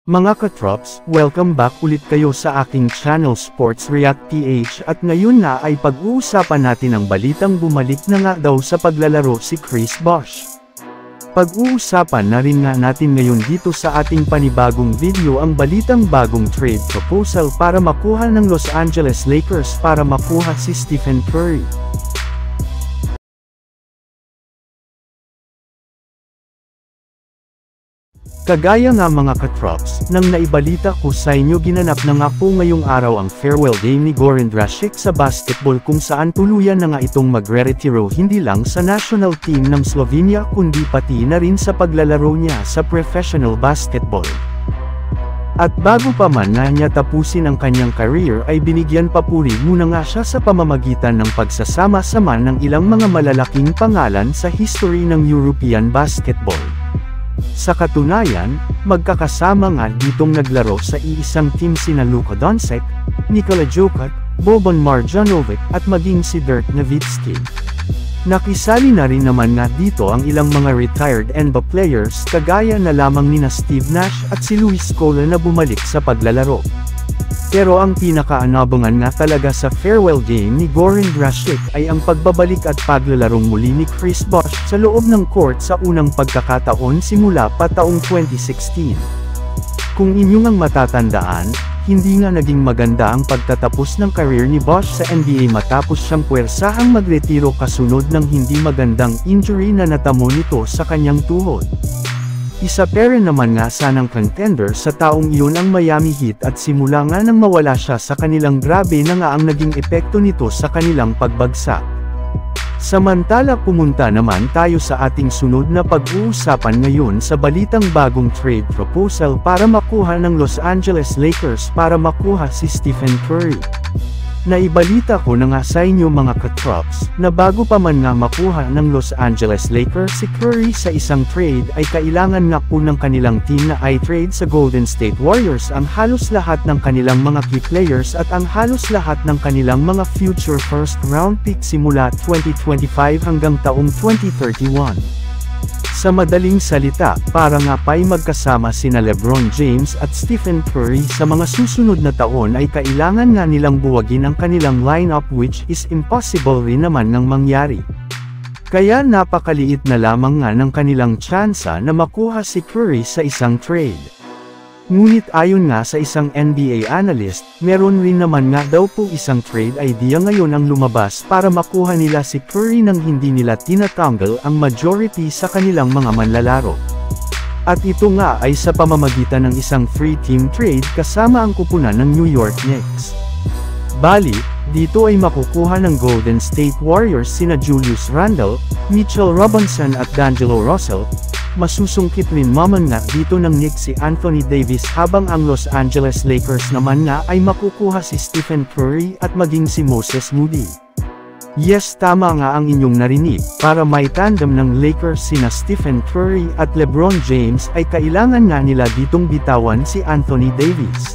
Mga katrops, welcome back ulit kayo sa aking channel Sports React PH at ngayon na ay pag-uusapan natin ang balitang bumalik na nga daw sa paglalaro si Chris Bosh. Pag-uusapan na rin nga natin ngayon dito sa ating panibagong video ang balitang bagong trade proposal para makuha ng Los Angeles Lakers para makuha si Stephen Curry. Kagaya nga mga katrops, nang naibalita ko sa inyo ginanap na nga po ngayong araw ang farewell game ni Goran Dragic sa basketball kung saan tuluyan na nga itong magre-retiro hindi lang sa national team ng Slovenia kundi pati na rin sa paglalaro niya sa professional basketball. At bago pa man nga niya tapusin ang kanyang career ay binigyan papuri muna nga siya sa pamamagitan ng pagsasama-sama ng ilang mga malalaking pangalan sa history ng European basketball. Sa katunayan, magkakasama nga ditong naglaro sa iisang team sina Luka Doncic, Nikola Jokic, Boban Marjanovic at maging si Dirk Nowitzki. Nakisali na rin naman nga dito ang ilang mga retired NBA players kagaya na lamang nina Steve Nash at si Luis Scola na bumalik sa paglalaro. Pero ang pinaka-anabangan nga talaga sa farewell game ni Goran Dragic ay ang pagbabalik at paglalarong muli ni Chris Bosh sa loob ng court sa unang pagkakataon simula pa taong 2016. Kung inyong ang matatandaan, hindi nga naging maganda ang pagtatapos ng career ni Bosh sa NBA matapos siyang puwersahang magretiro kasunod ng hindi magandang injury na natamo nito sa kanyang tuhod. Isa pa rin naman nga sanang contender sa taong iyon ang Miami Heat at simula nga nang mawala siya sa kanilang grabe na nga ang naging epekto nito sa kanilang pagbagsak. Samantala pumunta naman tayo sa ating sunod na pag-uusapan ngayon sa balitang bagong trade proposal para makuha ng Los Angeles Lakers para makuha si Stephen Curry. Naibalita ko na nga sa inyo mga katrops, na bago pa man nga makuha ng Los Angeles Lakers si Curry sa isang trade ay kailangan nga po ng kanilang team na i-trade sa Golden State Warriors ang halos lahat ng kanilang mga key players at ang halos lahat ng kanilang mga future first round pick simula 2025 hanggang taong 2031. Sa madaling salita, para nga pa'y magkasama sina LeBron James at Stephen Curry sa mga susunod na taon ay kailangan nga nilang buwagin ang kanilang lineup which is impossible rin naman ng mangyari. Kaya napakaliit na lamang nga ng kanilang tsansa na makuha si Curry sa isang trade. Ngunit ayon nga sa isang NBA analyst, meron rin naman nga daw po isang trade idea ngayon ang lumabas para makuha nila si Curry nang hindi nila tinatanggal ang majority sa kanilang mga manlalaro. At ito nga ay sa pamamagitan ng isang free team trade kasama ang kupunan ng New York Knicks. Bali, dito ay makukuha ng Golden State Warriors sina Julius Randle, Mitchell Robinson at D'Angelo Russell. Masusungkit rin naman nga dito ng Knicks si Anthony Davis habang ang Los Angeles Lakers naman nga ay makukuha si Stephen Curry at maging si Moses Moody. Yes, tama nga ang inyong narinig, para may tandem ng Lakers sina Stephen Curry at LeBron James ay kailangan nga nila ditong bitawan si Anthony Davis.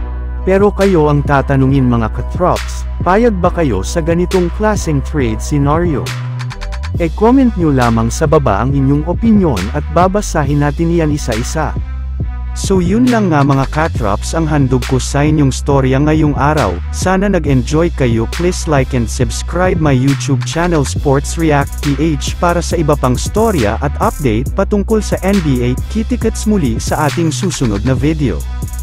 Pero kayo ang tatanungin mga katrops, payag ba kayo sa ganitong klaseng trade scenario? E-comment nyo lamang sa baba ang inyong opinyon at babasahin natin iyan isa-isa. So yun lang nga mga katrops ang handog ko sa inyong storya ngayong araw. Sana nag-enjoy kayo. Please like and subscribe my YouTube channel Sports React PH para sa iba pang storya at update patungkol sa NBA. Kita-kits muli sa ating susunod na video.